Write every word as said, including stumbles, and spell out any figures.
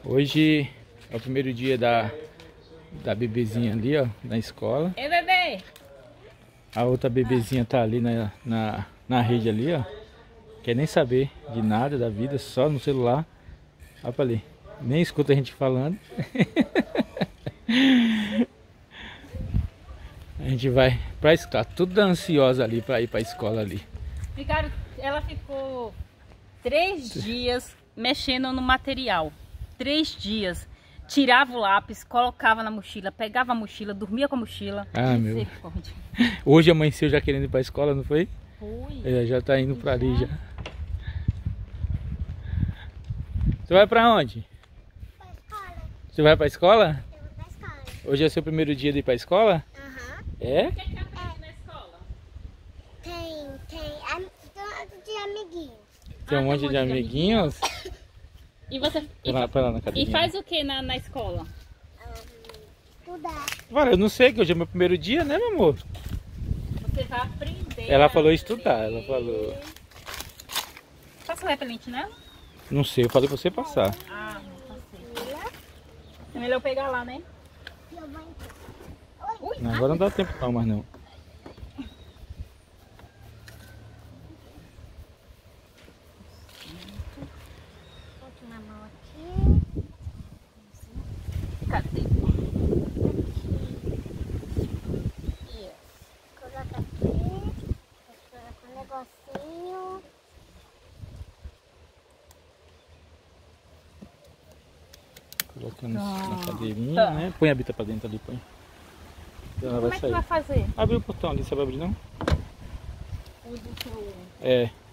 Hoje é o primeiro dia da, da bebezinha ali, ó, na escola. Ei, bebê! A outra bebezinha tá ali na, na, na rede ali, ó. Quer nem saber de nada da vida, só no celular. Olha pra ali. Nem escuta a gente falando. A gente vai pra escola. Tudo ansiosa ali pra ir pra escola ali. Ficaram, ela ficou três dias mexendo no material. Três dias. Tirava o lápis, colocava na mochila, pegava a mochila, dormia com a mochila. Ah, meu. Hoje amanheceu já querendo ir pra escola, não foi? Foi. É, já tá indo pra ali já. Você vai pra onde? Pra escola. Você vai pra escola? Eu vou pra escola. Hoje é o seu primeiro dia de ir pra escola? Aham. É? O que é que aprende na escola? Tem, tem. am- Tem um monte de amiguinhos. Tem um Ah, monte de amiguinhos. E você e, Vai lá, vai lá na e academia. faz o que na, na escola? Um, estudar. Olha, eu não sei, que hoje é meu primeiro dia, né, meu amor? Você vai aprender. Ela a falou ler. estudar, ela falou. Passa o repelente nela? Não sei, eu falei pra você passar. Ah, não passei. É melhor eu pegar lá, né? Eu vou entrar. Ui, Não, agora não dá tempo não, mas não. Coloca uma mão aqui. cadê? Isso. Coloca aqui. Coloca um negocinho. Colocando na Tá. cadeirinha, Tá. né? Põe a Bita pra dentro ali, põe. Ela Como vai é que vai sair. fazer? Abre o portão ali, você vai abrir não? O do seu... É.